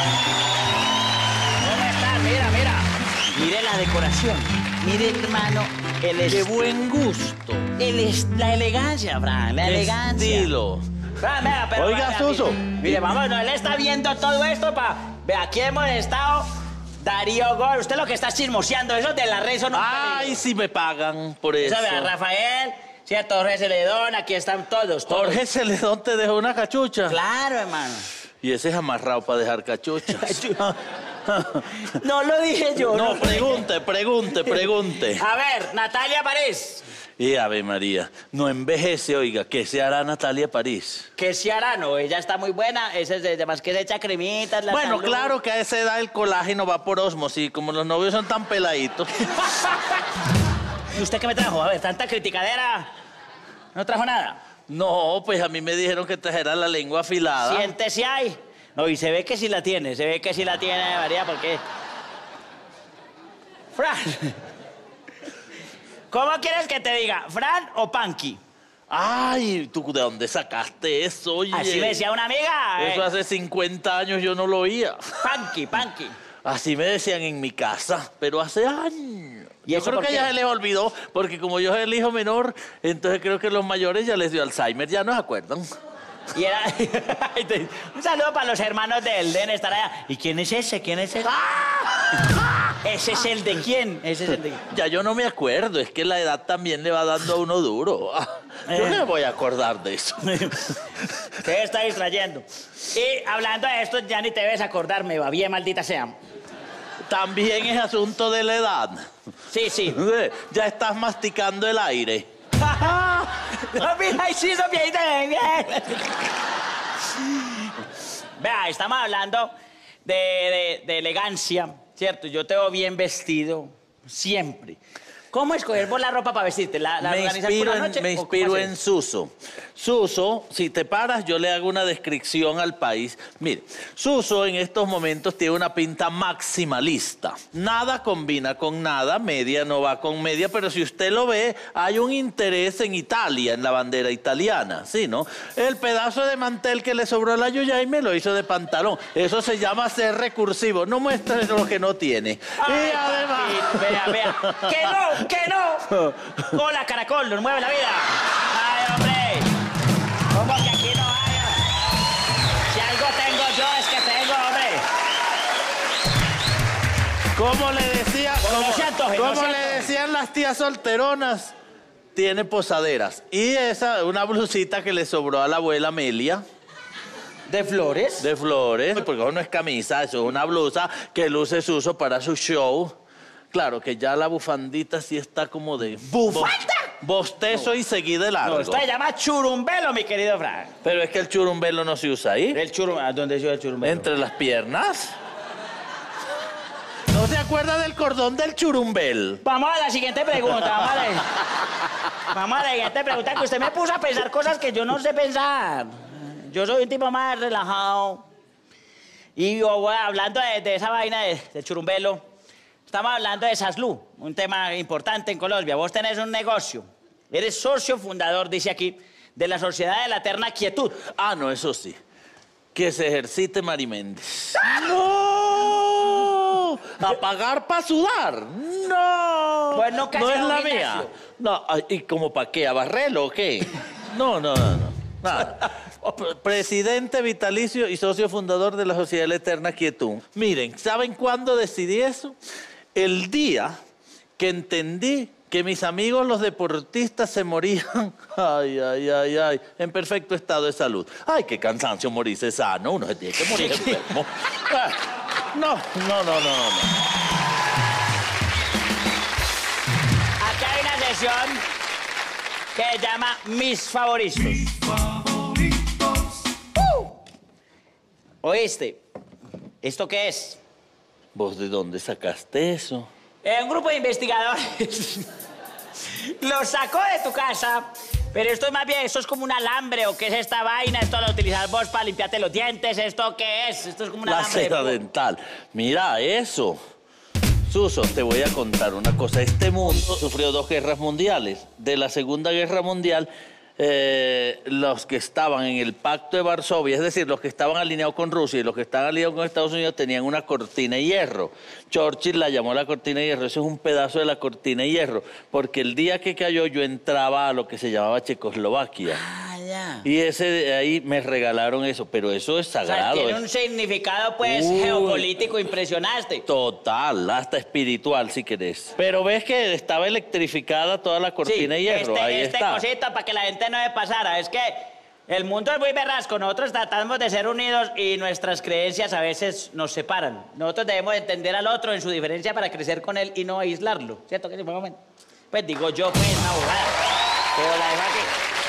[SPEAKER 1] ¿Cómo estás? Mira. Mire la decoración. Mire, hermano,
[SPEAKER 8] ¡Qué buen gusto!
[SPEAKER 1] La elegancia, Fran, la elegancia.
[SPEAKER 8] Estilo.
[SPEAKER 1] Fran, vea, pero...
[SPEAKER 8] Oiga, Suso.
[SPEAKER 1] Mire, vamos, él está viendo todo esto Ve, aquí hemos estado... Darío Gol, usted lo que está chismoseando, eso de la red son un
[SPEAKER 8] Ay,
[SPEAKER 1] peligro.
[SPEAKER 8] si me pagan por eso.
[SPEAKER 1] Vea, Rafael, cierto, Jorge Celedón, aquí están todos.
[SPEAKER 8] Jorge Celedón te dejó una cachucha.
[SPEAKER 1] Claro, hermano.
[SPEAKER 8] Y ese es amarrado para dejar cachuchas.
[SPEAKER 1] No lo dije yo.
[SPEAKER 8] No, pregunte.
[SPEAKER 1] A ver, Natalia París.
[SPEAKER 8] Y Ave María, no envejece, oiga, ¿qué se hará Natalia París?
[SPEAKER 1] ¿Qué se hará? No, ella está muy buena, ese es de más que se echa cremitas.
[SPEAKER 8] Bueno, claro que a esa edad el colágeno va por osmosis, como los novios son tan peladitos.
[SPEAKER 1] ¿Y usted qué me trajo? A ver, tanta criticadera. ¿No trajo nada?
[SPEAKER 8] No, pues a mí me dijeron que trajera la lengua afilada.
[SPEAKER 1] Siéntese ahí. No, y se ve que sí la tiene, María, porque... Fran. ¿Cómo quieres que te diga? ¿Fran o Panky?
[SPEAKER 8] Ay, ¿tú de dónde sacaste eso, oye?
[SPEAKER 1] Así me decía una amiga.
[SPEAKER 8] Eso hace 50 años yo no lo oía.
[SPEAKER 1] Panky.
[SPEAKER 8] Así me decían en mi casa, pero hace años.
[SPEAKER 1] ¿Y
[SPEAKER 8] yo
[SPEAKER 1] eso
[SPEAKER 8] creo
[SPEAKER 1] por
[SPEAKER 8] que
[SPEAKER 1] qué?
[SPEAKER 8] ya se les olvidó, porque como yo soy el hijo menor, entonces creo que los mayores ya les dio Alzheimer, ya no se acuerdan.
[SPEAKER 1] Y era... Un saludo para los hermanos de Elden, estar allá. ¿Y quién es ese? ¿Ese es el de quién?
[SPEAKER 8] Ya yo no me acuerdo, es que la edad también le va dando a uno duro. Yo me voy a acordar de eso.
[SPEAKER 1] Te está distrayendo. Y hablando de esto, ya ni te ves acordarme, va bien, maldita sea.
[SPEAKER 8] También es asunto de la edad.
[SPEAKER 1] Sí.
[SPEAKER 8] Ya estás masticando el aire.
[SPEAKER 1] No, mira, sí, son viejitas. Vea, estamos hablando de elegancia, ¿cierto? Yo te veo bien vestido, siempre. ¿Cómo escoger vos la ropa para vestirte? ¿La organizas por la noche?
[SPEAKER 8] Me
[SPEAKER 1] ¿O cómo
[SPEAKER 8] inspiro
[SPEAKER 1] haces?
[SPEAKER 8] en Suso. Suso, si te paras, yo le hago una descripción al país. Mire, Suso en estos momentos tiene una pinta maximalista. Nada combina con nada, media no va con media, pero si usted lo ve, hay un interés en Italia, en la bandera italiana, ¿sí, no? El pedazo de mantel que le sobró a la Yuyay me lo hizo de pantalón. Eso se llama ser recursivo. No muestre lo que no tiene.
[SPEAKER 1] Ay,
[SPEAKER 8] Y además...
[SPEAKER 1] papito, vea. ¡Que no! Hola, caracol, nos mueve la vida. ¡Ay, hombre! ¿Cómo que aquí no hay? Si algo tengo yo, es que tengo, hombre.
[SPEAKER 8] ¿Cómo le decía?
[SPEAKER 1] No se antoje, no
[SPEAKER 8] ¿Cómo
[SPEAKER 1] se
[SPEAKER 8] le
[SPEAKER 1] antoje.
[SPEAKER 8] decían las tías solteronas? Tiene posaderas. Y una blusita que le sobró a la abuela Amelia.
[SPEAKER 1] ¿De flores?
[SPEAKER 8] De flores, porque eso no es camisa, eso es una blusa que luce Suso para su show. Claro, que ya la bufandita sí está como de...
[SPEAKER 1] ¿Bufanda?
[SPEAKER 8] Bostezo y seguida de largo.
[SPEAKER 1] No, esto se llama churumbelo, mi querido Frank.
[SPEAKER 8] Pero es que el churumbelo no se usa ahí.
[SPEAKER 1] ¿Dónde se usa el churumbelo?
[SPEAKER 8] Entre las piernas. ¿No se acuerda del cordón del churumbel?
[SPEAKER 1] Vamos a la siguiente pregunta, vamos a la siguiente pregunta, que usted me puso a pensar cosas que yo no sé pensar. Yo soy un tipo más relajado. Y yo, hablando de esa vaina de churumbelo, estamos hablando de Saslu, un tema importante en Colombia. Vos tenés un negocio, eres socio fundador, dice aquí, de la Sociedad de la Eterna Quietud.
[SPEAKER 8] Ah, no, eso sí. Que se ejercite Mari Méndez. ¡No! ¿A pagar para sudar? ¡No!
[SPEAKER 1] Bueno, casi
[SPEAKER 8] no es
[SPEAKER 1] a un
[SPEAKER 8] la
[SPEAKER 1] gimnasio.
[SPEAKER 8] mía. No, ¿y como para qué? ¿A barrelo o qué? No. Nada. Presidente vitalicio y socio fundador de la Sociedad de la Eterna Quietud. Miren, ¿saben cuándo decidí eso? El día que entendí que mis amigos los deportistas se morían, ay, en perfecto estado de salud. Ay, qué cansancio morirse sano, uno se tiene que morir enfermo. No.
[SPEAKER 1] Acá hay una sesión que se llama Mis Favoritos. ¿Oíste? ¿Esto qué es?
[SPEAKER 8] ¿Vos de dónde sacaste eso?
[SPEAKER 1] Un grupo de investigadores lo sacó de tu casa, pero esto es más bien, esto es como un alambre, ¿o qué es esta vaina? Esto lo utilizas vos para limpiarte los dientes, ¿esto qué es? Esto es como un
[SPEAKER 8] La
[SPEAKER 1] alambre.
[SPEAKER 8] seda dental. Mira eso. Suso, te voy a contar una cosa. Este mundo sufrió 2 guerras mundiales. De la Segunda Guerra Mundial, los que estaban en el Pacto de Varsovia, es decir, los que estaban alineados con Rusia y los que estaban alineados con Estados Unidos, tenían una cortina de hierro. Churchill la llamó la cortina de hierro. Eso es un pedazo de la cortina de hierro, porque el día que cayó yo entraba a lo que se llamaba Checoslovaquia.
[SPEAKER 1] Ah, ya.
[SPEAKER 8] Y ese de ahí me regalaron eso, pero eso es
[SPEAKER 1] O sea,
[SPEAKER 8] sagrado.
[SPEAKER 1] tiene un significado, pues, geopolítico impresionante.
[SPEAKER 8] Total, hasta espiritual, si querés. Pero ves que estaba electrificada toda la cortina de hierro. Ahí está.
[SPEAKER 1] Cosita para que la gente no se pasara. Es que el mundo es muy berrasco. Nosotros tratamos de ser unidos y nuestras creencias a veces nos separan. Nosotros debemos entender al otro en su diferencia para crecer con él y no aislarlo. ¿Cierto que sí? Pues digo yo, pues, una abogada. Pero la dejo aquí.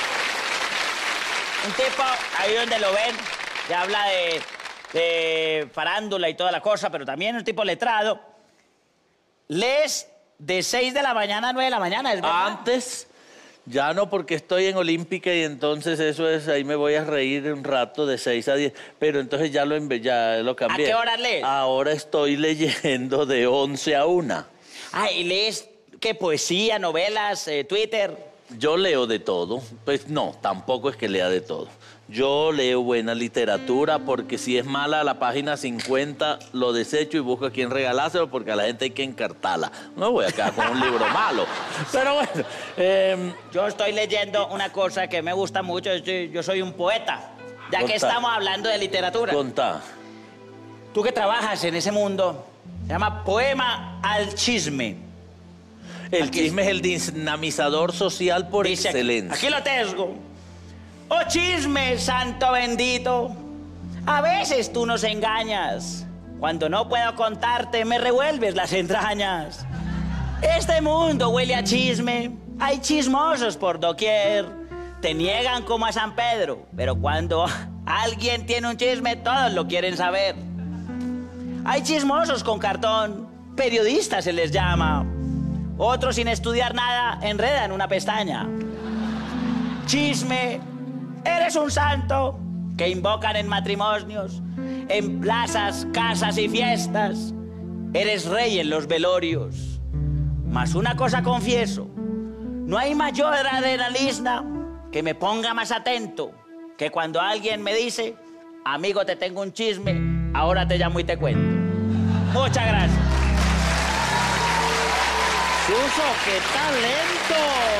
[SPEAKER 1] Un tipo, ahí donde lo ven, que habla de farándula y toda la cosa, pero también un tipo letrado. Lees de 6 de la mañana a 9 de la mañana, ¿es verdad?
[SPEAKER 8] Antes, ya no, porque estoy en Olímpica y entonces eso es, ahí me voy a reír un rato de 6 a 10, pero entonces ya lo cambié.
[SPEAKER 1] ¿A qué hora lees?
[SPEAKER 8] Ahora estoy leyendo de 11 a 1.
[SPEAKER 1] Ah, ¿y lees qué? Poesía, novelas, Twitter.
[SPEAKER 8] Yo leo de todo. Pues no, tampoco es que lea de todo. Yo leo buena literatura porque si es mala la página 50 lo desecho y busco a quien regalárselo porque a la gente hay que encartarla. No voy a quedar con un libro malo. Pero bueno,
[SPEAKER 1] Yo estoy leyendo una cosa que me gusta mucho. Yo soy un poeta, ya que
[SPEAKER 8] Contá.
[SPEAKER 1] estamos hablando de literatura.
[SPEAKER 8] contá.
[SPEAKER 1] Tú que trabajas en ese mundo, se llama Poema al Chisme.
[SPEAKER 8] El
[SPEAKER 1] Aquí
[SPEAKER 8] chisme es el dinamizador social por
[SPEAKER 1] Dice
[SPEAKER 8] excelencia.
[SPEAKER 1] aquí lo tengo. Oh chisme, santo bendito, a veces tú nos engañas. Cuando no puedo contarte, me revuelves las entrañas. Este mundo huele a chisme, hay chismosos por doquier. Te niegan como a San Pedro, pero cuando alguien tiene un chisme, todos lo quieren saber. Hay chismosos con cartón, periodistas se les llama. Otros sin estudiar nada enredan una pestaña. Chisme, eres un santo que invocan en matrimonios, en plazas, casas y fiestas. Eres rey en los velorios. Mas una cosa confieso, no hay mayor adrenalina que me ponga más atento que cuando alguien me dice, amigo, te tengo un chisme, ahora te llamo y te cuento. Muchas gracias.
[SPEAKER 8] Suso, qué talento.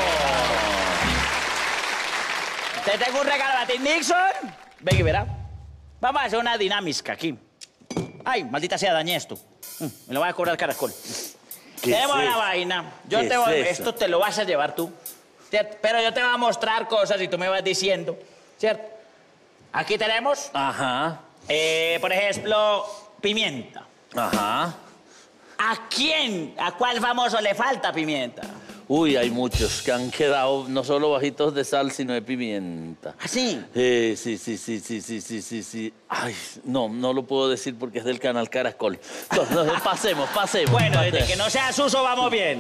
[SPEAKER 1] Te tengo un regalo a ti, Nixon. Ven y verá. Vamos a hacer una dinámica aquí. Ay, maldita sea, dañé esto. Me lo voy a cobrar Caracol. Tenemos la vaina. Yo te voy, esto te lo vas a llevar tú, ¿cierto? Pero yo te voy a mostrar cosas y tú me vas diciendo, ¿cierto? Aquí tenemos,
[SPEAKER 8] Ajá.
[SPEAKER 1] por ejemplo, pimienta.
[SPEAKER 8] Ajá.
[SPEAKER 1] ¿A cuál famoso le falta pimienta?
[SPEAKER 8] Uy, hay muchos que han quedado no solo bajitos de sal, sino de pimienta.
[SPEAKER 1] ¿Ah, sí?
[SPEAKER 8] Sí. Ay, no lo puedo decir porque es del canal Caracol. No, pasemos.
[SPEAKER 1] Bueno, desde que no sea Suso, vamos bien.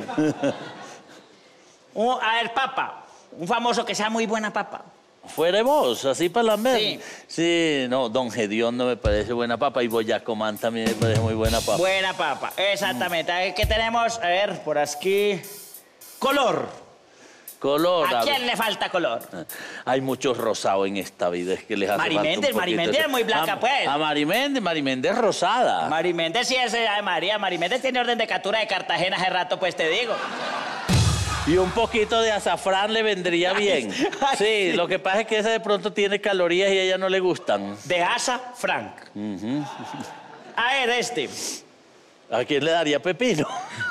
[SPEAKER 1] A ver, papa. Un famoso que sea muy buena papa.
[SPEAKER 8] Fuera vos, así para la mer.
[SPEAKER 1] Sí.
[SPEAKER 8] Sí, no, Don Gedeón no me parece buena papa y Boyacomán también me parece muy buena papa.
[SPEAKER 1] Buena papa, exactamente. ¿Qué tenemos? A ver, por aquí. Color.
[SPEAKER 8] Color.
[SPEAKER 1] ¿A quién le falta color?
[SPEAKER 8] Hay muchos rosados en esta vida, es que les hace falta un
[SPEAKER 1] Mariméndez
[SPEAKER 8] poquito
[SPEAKER 1] es muy blanca, pues.
[SPEAKER 8] A Mariméndez es rosada.
[SPEAKER 1] Mariméndez sí es de María. Mariméndez tiene orden de captura de Cartagena hace rato, pues te digo.
[SPEAKER 8] Y un poquito de azafrán le vendría bien.
[SPEAKER 1] Ay,
[SPEAKER 8] Sí, lo que pasa es que esa de pronto tiene calorías y a ella no le gustan.
[SPEAKER 1] De Asa Frank. A ver, este.
[SPEAKER 8] ¿A quién le daría pepino?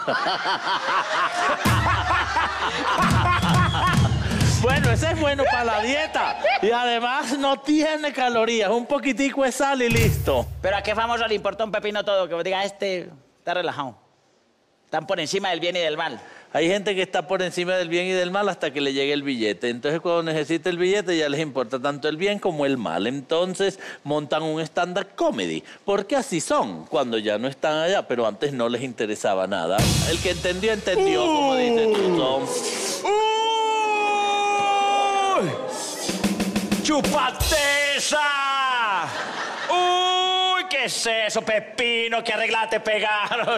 [SPEAKER 8] Bueno, ese es bueno para la dieta. Y además no tiene calorías. Un poquitico de sal y listo.
[SPEAKER 1] Pero ¿a qué famoso le importa un pepino todo? Que vos digas, este está relajado. Están por encima del bien y del mal.
[SPEAKER 8] Hay gente que está por encima del bien y del mal hasta que le llegue el billete. Entonces, cuando necesita el billete, ya les importa tanto el bien como el mal. Entonces, montan un stand-up comedy. Porque así son, cuando ya no están allá. Pero antes no les interesaba nada. El que entendió, entendió, como dice Suso.
[SPEAKER 1] ¡Uy! ¡Chúpate esa! ¡Uy! ¿Qué es eso, pepino? ¿Qué arregla te pegaron?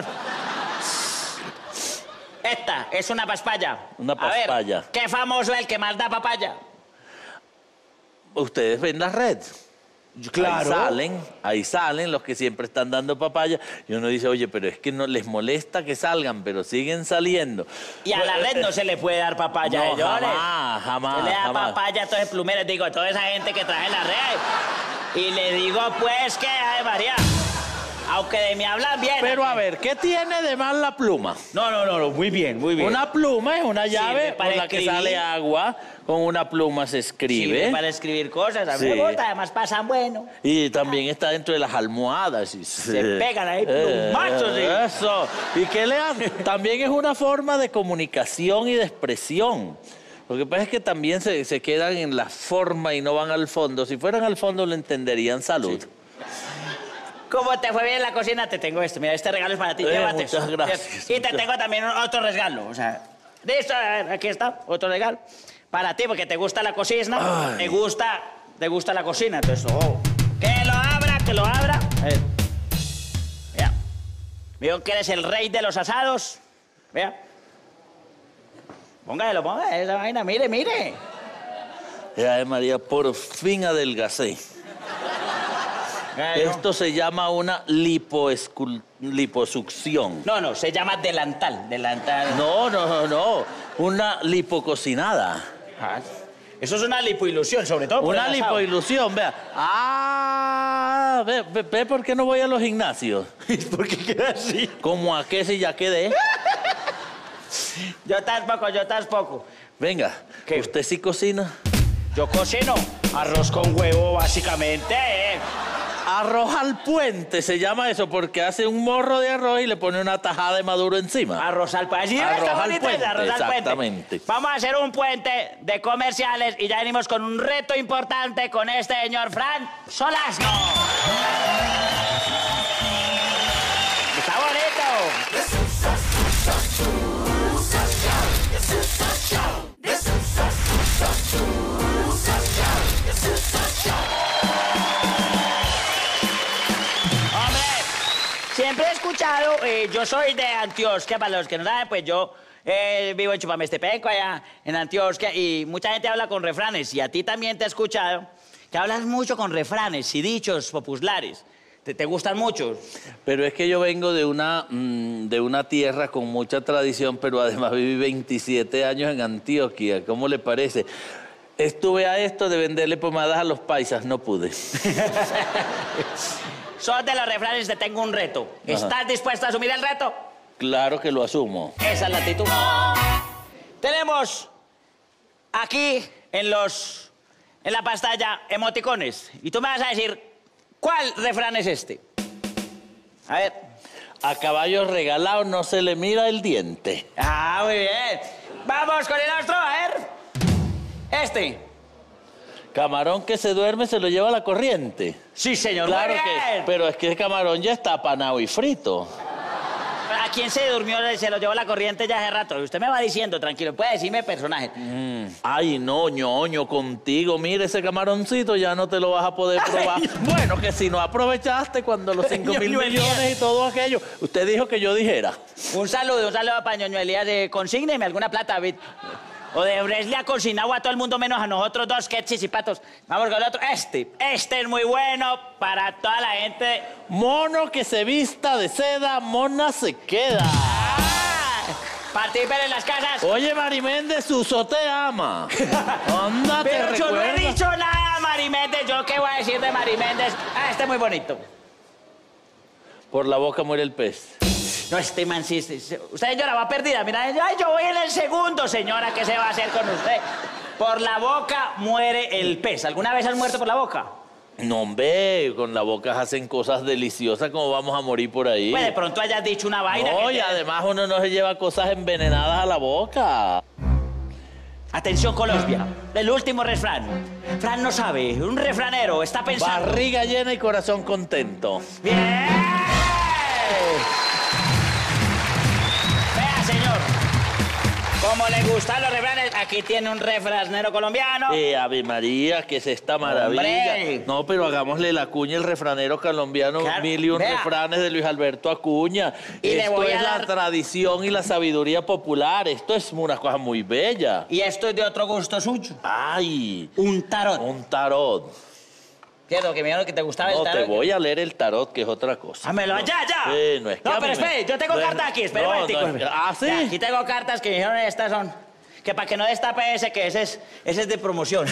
[SPEAKER 1] Esta es una papaya.
[SPEAKER 8] Una
[SPEAKER 1] A ver,
[SPEAKER 8] papaya.
[SPEAKER 1] ¿qué famoso es el que más da papaya?
[SPEAKER 8] Ustedes ven la red.
[SPEAKER 1] Claro.
[SPEAKER 8] Ahí salen los que siempre están dando papaya. Y uno dice, oye, pero es que no les molesta que salgan, pero siguen saliendo.
[SPEAKER 1] Y a la red no se le puede dar papaya a ellos.
[SPEAKER 8] Jamás.
[SPEAKER 1] Se le da
[SPEAKER 8] jamás.
[SPEAKER 1] papaya a todos los plumeros, digo, a toda esa gente que trae la red. Y le digo, pues, que, ay, María, aunque de mí hablan bien.
[SPEAKER 8] Pero a ver, ¿qué tiene de mal la pluma?
[SPEAKER 1] No, muy bien, muy bien.
[SPEAKER 8] Una pluma es una llave
[SPEAKER 1] para
[SPEAKER 8] por la que
[SPEAKER 1] escribir.
[SPEAKER 8] sale agua. Con una pluma se escribe.
[SPEAKER 1] Sirve para escribir cosas, a mí me gusta, además pasan bueno.
[SPEAKER 8] Y también está dentro de las almohadas.
[SPEAKER 1] Se pegan ahí plumazos. Sí.
[SPEAKER 8] Eso. ¿Y qué le hace? También es una forma de comunicación y de expresión. Lo que pasa es que también se quedan en la forma y no van al fondo. Si fueran al fondo lo entenderían. Salud.
[SPEAKER 1] Sí. ¿Cómo te fue bien en la cocina? Te tengo esto. Mira, este regalo es para ti. Llévate.
[SPEAKER 8] Muchas gracias.
[SPEAKER 1] Y te tengo también otro regalo. O sea, listo, a ver, aquí está, otro regalo. Para ti, porque te gusta la cocina. Te gusta la cocina. Entonces, que lo abra. A ver. Mira. Veo que eres el rey de los asados. Vea. Póngalo, esa vaina. Mire.
[SPEAKER 8] Ay, María, por fin adelgacé. Esto se llama una liposucción.
[SPEAKER 1] No, se llama delantal.
[SPEAKER 8] No. Una lipococinada.
[SPEAKER 1] Eso es una lipoilusión, sobre todo por
[SPEAKER 8] Una
[SPEAKER 1] el asado.
[SPEAKER 8] lipoilusión, vea. Ve por qué no voy a los gimnasios.
[SPEAKER 1] ¿Por qué queda así?
[SPEAKER 8] Como a qué si ya quedé.
[SPEAKER 1] Yo tampoco.
[SPEAKER 8] Venga,
[SPEAKER 1] ¿Qué?
[SPEAKER 8] ¿usted sí cocina?
[SPEAKER 1] Yo cocino arroz con huevo, básicamente.
[SPEAKER 8] Arroz al puente se llama eso porque hace un morro de arroz y le pone una tajada de maduro encima.
[SPEAKER 1] Arroz al puente. Sí,
[SPEAKER 8] Arroz
[SPEAKER 1] está
[SPEAKER 8] al
[SPEAKER 1] bonito
[SPEAKER 8] puente,
[SPEAKER 1] ese, arroz al puente.
[SPEAKER 8] exactamente.
[SPEAKER 1] Vamos a hacer un puente de comerciales y ya venimos con un reto importante con este señor Fran Solasno. Está bonito. Siempre he escuchado, yo soy de Antioquia, para los que no saben, pues yo vivo en Chupamestepenco, allá en Antioquia, y mucha gente habla con refranes, y a ti también te he escuchado que hablas mucho con refranes y dichos populares. ¿Te gustan mucho?
[SPEAKER 8] Pero es que yo vengo de una tierra con mucha tradición, pero además viví 27 años en Antioquia. ¿Cómo le parece? Estuve a esto de venderle pomadas a los paisas, no pude.
[SPEAKER 1] Sos de los refranes, te tengo un reto. ¿Estás dispuesto a asumir el reto?
[SPEAKER 8] Claro que lo asumo.
[SPEAKER 1] Esa es la actitud. Tenemos aquí en la pantalla emoticones. Y tú me vas a decir, ¿cuál refrán es este? A ver.
[SPEAKER 8] A caballo regalado no se le mira el diente.
[SPEAKER 1] Ah, muy bien. Vamos con el otro, a ver. Este.
[SPEAKER 8] Camarón que se duerme se lo lleva la corriente.
[SPEAKER 1] Sí, señor.
[SPEAKER 8] Claro
[SPEAKER 1] muy bien.
[SPEAKER 8] que, pero es que el camarón ya está apanado y frito.
[SPEAKER 1] ¿A quién se durmió? Se lo llevó la corriente ya hace rato. Usted me va diciendo, tranquilo. Puede decirme personaje.
[SPEAKER 8] Ay, no, ñoño, contigo. Mire, ese camaroncito ya no te lo vas a poder probar. Bueno, que si no aprovechaste cuando los 5.000 millones y todo aquello. Usted dijo que yo dijera.
[SPEAKER 1] Un saludo a Pañoño Elías. Consígneme alguna plata, David. O de Bresle ha cocinado a todo el mundo menos a nosotros dos, quetzis y patos. Vamos con el otro. Este es muy bueno para toda la gente.
[SPEAKER 8] Mono que se vista de seda, mona se queda.
[SPEAKER 1] Participen en las casas.
[SPEAKER 8] Oye, Mari Méndez, Suso te ama. Anda, te
[SPEAKER 1] Pero yo no he
[SPEAKER 8] recuerda.
[SPEAKER 1] dicho nada, Mari Méndez. ¿Yo qué voy a decir de Mari Méndez? Este es muy bonito.
[SPEAKER 8] Por la boca muere el pez.
[SPEAKER 1] No, este man sí. Usted, señora, va perdida. Mira, ay, yo voy en el segundo, señora. ¿Qué se va a hacer con usted? Por la boca muere el pez. ¿Alguna vez has muerto por la boca?
[SPEAKER 8] No, hombre, con la boca hacen cosas deliciosas, como vamos a morir por ahí.
[SPEAKER 1] Pues de pronto hayas dicho una vaina.
[SPEAKER 8] No, y además uno no se lleva cosas envenenadas a la boca.
[SPEAKER 1] Atención, Colombia. El último refrán. Fran no sabe. Un refranero está pensando.
[SPEAKER 8] Barriga llena y corazón contento.
[SPEAKER 1] ¡Bien! Vea, señor. Como le gustan los refranes, aquí tiene un refranero colombiano.
[SPEAKER 8] Ave María, ¿qué es esta maravilla?
[SPEAKER 1] ¡Hombre!
[SPEAKER 8] No, pero hagámosle la cuña el refranero colombiano,
[SPEAKER 1] Claro,
[SPEAKER 8] 1001
[SPEAKER 1] vea.
[SPEAKER 8] refranes de Luis Alberto Acuña.
[SPEAKER 1] Y le
[SPEAKER 8] Esto
[SPEAKER 1] voy a
[SPEAKER 8] es
[SPEAKER 1] dar-
[SPEAKER 8] la tradición y la sabiduría popular. Esto es una cosa muy bella.
[SPEAKER 1] Y esto es de otro gusto suyo.
[SPEAKER 8] Ay,
[SPEAKER 1] Un tarot.
[SPEAKER 8] un tarot.
[SPEAKER 1] Cierto, que me dijeron que te gustaba el
[SPEAKER 8] No,
[SPEAKER 1] tarot.
[SPEAKER 8] te voy a leer el tarot, que es otra cosa.
[SPEAKER 1] Dámelo, ya.
[SPEAKER 8] Sí, no es que a
[SPEAKER 1] No, pero
[SPEAKER 8] mí me-
[SPEAKER 1] espere, yo tengo
[SPEAKER 8] no es-
[SPEAKER 1] cartas aquí, espere
[SPEAKER 8] no,
[SPEAKER 1] un momentico.
[SPEAKER 8] no es- ¿Ah, sí?
[SPEAKER 1] Ya, aquí tengo cartas que me dijeron estas son. Que para que no destape ese, que ese es de promoción.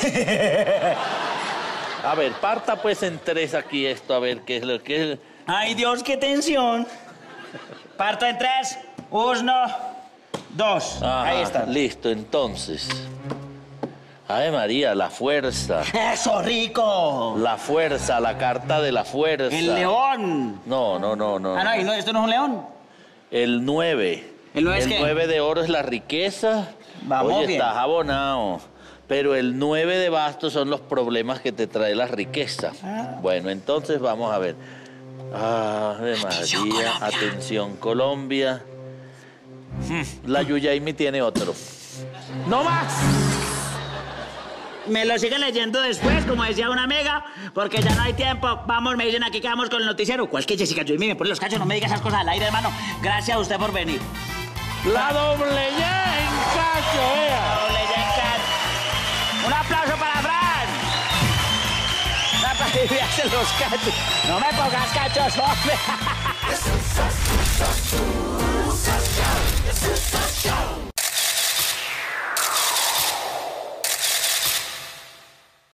[SPEAKER 8] A ver, parta pues en tres aquí esto, a ver qué es lo que es.
[SPEAKER 1] Ay, Dios, qué tensión. Parto en 3, 1, 2.
[SPEAKER 8] Ajá,
[SPEAKER 1] Ahí está.
[SPEAKER 8] Listo, entonces. Ave María, la fuerza.
[SPEAKER 1] ¡Eso, rico!
[SPEAKER 8] La fuerza, la carta de la fuerza.
[SPEAKER 1] El león.
[SPEAKER 8] No.
[SPEAKER 1] Ah, no, esto no es un león.
[SPEAKER 8] El 9.
[SPEAKER 1] ¿El 9 es qué?
[SPEAKER 8] 9 de oro es la riqueza.
[SPEAKER 1] Vamos
[SPEAKER 8] Oye,
[SPEAKER 1] bien.
[SPEAKER 8] estás abonado. Pero el 9 de bastos son los problemas que te trae la riqueza. Bueno, entonces vamos a ver. Ave María, atención Colombia. La Yuyaimi tiene otro. ¡No más!
[SPEAKER 1] Me lo siguen leyendo después, como decía una amiga, porque ya no hay tiempo. Vamos, me dicen aquí que vamos con el noticiero. ¿Cuál es que Jessica Joy me pone los cachos? No me diga esas cosas al aire, hermano. Gracias a usted por venir.
[SPEAKER 8] La doble ya en cacho, vea.
[SPEAKER 1] Doble Yenka. Un aplauso para Fran. Y véase los cachos. No me pongas cachos, hombre.